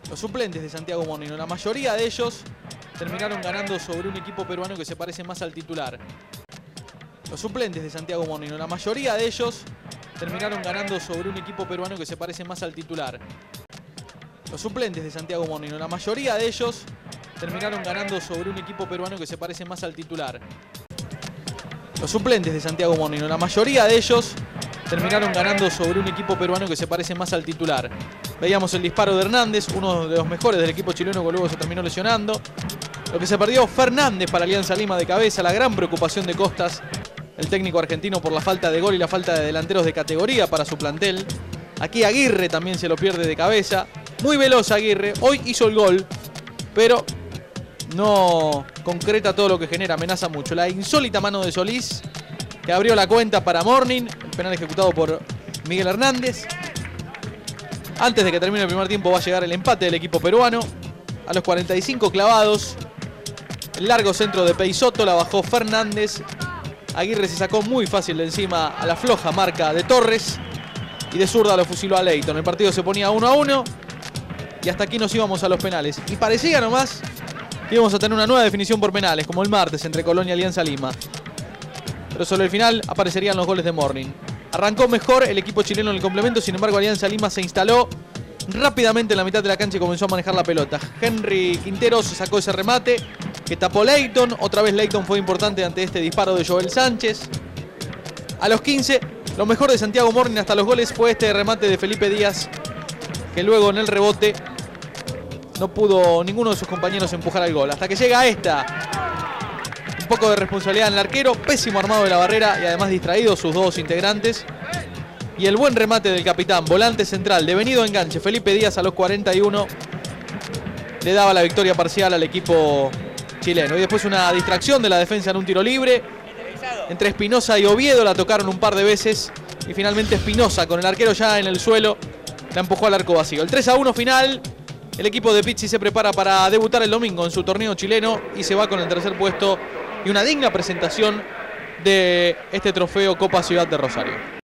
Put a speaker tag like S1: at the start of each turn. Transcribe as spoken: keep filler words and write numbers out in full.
S1: Los suplentes de Santiago Morning, la mayoría de ellos terminaron ganando sobre un equipo peruano que se parece más al titular. Los suplentes de Santiago Morning, la mayoría de ellos terminaron ganando sobre un equipo peruano que se parece más al titular. Los suplentes de Santiago Morning, la mayoría de ellos terminaron ganando sobre un equipo peruano que se parece más al titular. Los suplentes de Santiago Morning, la mayoría de ellos terminaron ganando sobre un equipo peruano que se parece más al titular. Veíamos el disparo de Hernández, uno de los mejores del equipo chileno, que luego se terminó lesionando. Lo que se perdió Fernández para Alianza Lima de cabeza, la gran preocupación de Costas, el técnico argentino, por la falta de gol y la falta de delanteros de categoría para su plantel. Aquí Aguirre también se lo pierde de cabeza. Muy veloz Aguirre, hoy hizo el gol, pero no concreta todo lo que genera, amenaza mucho. La insólita mano de Solís, que abrió la cuenta para Morning, el penal ejecutado por Miguel Hernández. Antes de que termine el primer tiempo va a llegar el empate del equipo peruano. A los cuarenta y cinco clavados, el largo centro de Peisoto, la bajó Fernández. Aguirre se sacó muy fácil de encima a la floja marca de Torres y de zurda lo fusiló a Leighton. El partido se ponía uno a uno y hasta aquí nos íbamos a los penales. Y parecía nomás que íbamos a tener una nueva definición por penales, como el martes entre Colón y Alianza Lima. Pero sobre el final aparecerían los goles de Morning. Arrancó mejor el equipo chileno en el complemento, sin embargo Alianza Lima se instaló rápidamente en la mitad de la cancha y comenzó a manejar la pelota. Henry Quinteros sacó ese remate que tapó Leighton. Otra vez Leighton fue importante ante este disparo de Joel Sánchez. A los quince, lo mejor de Santiago Morning hasta los goles fue este remate de Felipe Díaz, que luego en el rebote no pudo ninguno de sus compañeros empujar al gol. Hasta que llega esta. Un poco de responsabilidad en el arquero, pésimo armado de la barrera y además distraídos sus dos integrantes. Y el buen remate del capitán, volante central, devenido enganche, Felipe Díaz a los cuarenta y uno, le daba la victoria parcial al equipo chileno. Y después una distracción de la defensa en un tiro libre. Entre Espinosa y Oviedo la tocaron un par de veces. Y finalmente Espinosa, con el arquero ya en el suelo, la empujó al arco vacío. El tres a uno final. El equipo de Pizzi se prepara para debutar el domingo en su torneo chileno y se va con el tercer puesto y una digna presentación de este trofeo Copa Ciudad de Rosario.